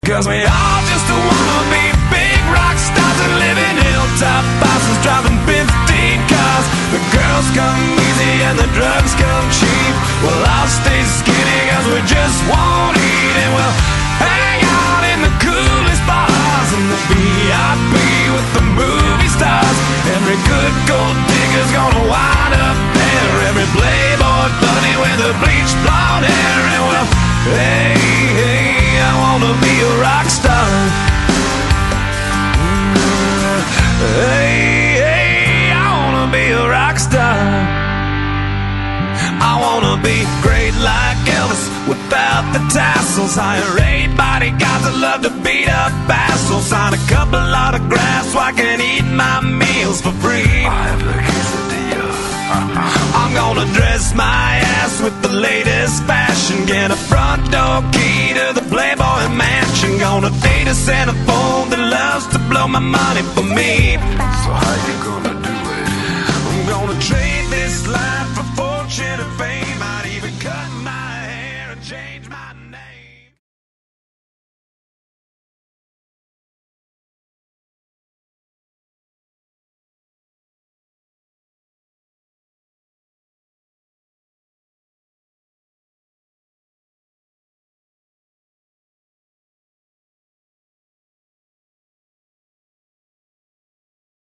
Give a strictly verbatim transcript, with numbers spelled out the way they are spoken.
Cause we all just wanna be big rock stars and live in hilltop houses, driving fifteen cars. The girls come easy and the drugs come cheap. Well, I'll stay skinny cause we just won't eat. And we'll hang out in the coolest bars in the V I P with the movie stars. Every good gold digger's gonna wind up there. Every playboy bunny with the bleached blonde hair. And well, hey, hey, I wanna be a rock star. Hey, hey, I wanna be a rock star. I wanna be great like Elvis without the tassels. Hire eight bodyguards that love to beat up assholes. Sign a couple autographs so I can eat my meals for free. I have the quesadilla. I'm gonna dress my ass with the latest fashion. Get a front door key to the Playboy Mansion. Gonna date a centerfold that loves to blow my money for me. So how you gonna